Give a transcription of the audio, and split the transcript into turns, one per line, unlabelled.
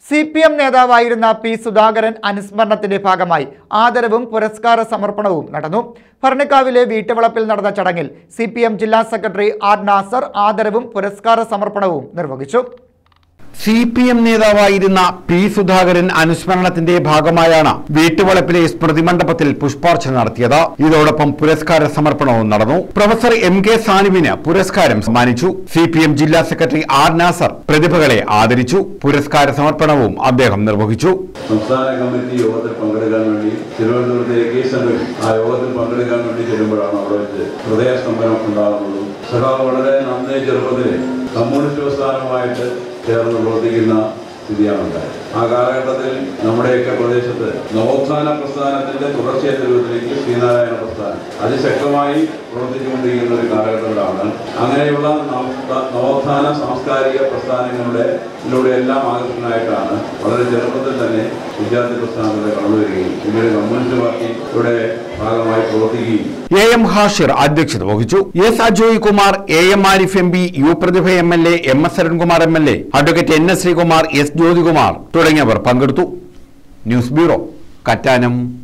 CPM നേതാവായിരുന്ന P Sudhakaran അനുസ്മരണത്തിന്റെ ഭാഗമായി ആദരവും പുരസ്കാര സമർപ്പണവും നടന്നു. ഭരണിക്കാവിലെ വീട്ടുവളപ്പിൽ നടന്ന ചടങ്ങിൽ CPM ജില്ലാ സെക്രട്ടറി ആർ നാസർ ആദരവും പുരസ്കാര സമർപ്പണവും നിർവഹിച്ചു.
CPM നേതാവായിരുന്ന പി സുധാകരൻ അനുസ്മരണത്തിന്റെ ഭാഗമായാണ് വീട്ടുവളപ്പിലെ സ്മൃതി മണ്ഡപത്തിൽ പുഷ്പാർച്ചന നടത്തിയത്. ഇതോടൊപ്പം പുരസ്കാര സമർപ്പണവും നടന്നു. പ്രൊഫസർ MK സാനുവിന് പുരസ്കാരം സമ്മാനിച്ചു. CPM ജില്ലാ സെക്രട്ടറി ആർ നാസർ പ്രതിഭകളെ ആദരിച്ചു. പുരസ്കാര സമർപ്പണവും അദ്ദേഹം നിർവഹിച്ചു.
സംസ്ഥാന കമ്മിറ്റി യോഗത്തിൽ പങ്കെടുക്കാൻ വേണ്ടി തിരുവനന്തപുരത്തെ ആ യോഗത്തിൽ പങ്കെടുക്കാൻ വേണ്ടി ചെല്ലുമ്പോഴാണ് അവിടെ വെച്ച് ഹൃദയസ്തംഭനം ഉണ്ടാകുന്നതും സഖാവ് വളരെ നന്നേ ചെറുപ്പത്തിൽ കമ്മ്യൂണിസ്റ്റ് പ്രസ്ഥാനവുമായിട്ട് ചേർന്ന് പ്രവർത്തിക്കുന്ന സ്ഥിതിയാണ് ഉണ്ടായത്. ആ കാലഘട്ടത്തിൽ നമ്മുടെയൊക്കെ പ്രദേശത്ത് നവോത്ഥാന പ്രസ്ഥാനത്തിന്റെ തുടർച്ചയായ രൂപത്തിലേക്ക് ശ്രീനാരായണ പ്രസ്ഥാനം അതിശക്തമായി പ്രവർത്തിച്ചുകൊണ്ടിരിക്കുന്ന ഒരു കാലഘട്ടത്തിലാണ്. അങ്ങനെയുള്ള നവോത്ഥാന സാംസ്കാരിക പ്രസ്ഥാനങ്ങളുടെ എല്ലാം ആകർഷണമായിട്ടാണ് വളരെ ചെറുപ്പത്തിൽ തന്നെ വിദ്യാർത്ഥി പ്രസ്ഥാനത്തിലൂടെ കടന്നു വരികയും പിന്നീട് കമ്മ്യൂണിസ്റ്റ് പാർട്ടിയുടെ ഭാഗമായി പ്രവർത്തിക്കുകയും.
AM ഹാഷിർ അധ്യക്ഷത വഹിച്ചു. S Ajoy Kumar, AM Arif MP, U Prathibha MLA, MS Arunkumar MLA, advocate NS Sreekumar, S Jyothikumar തുടങ്ങിയവർ പങ്കെടുത്തു. News bureau, Kattanam.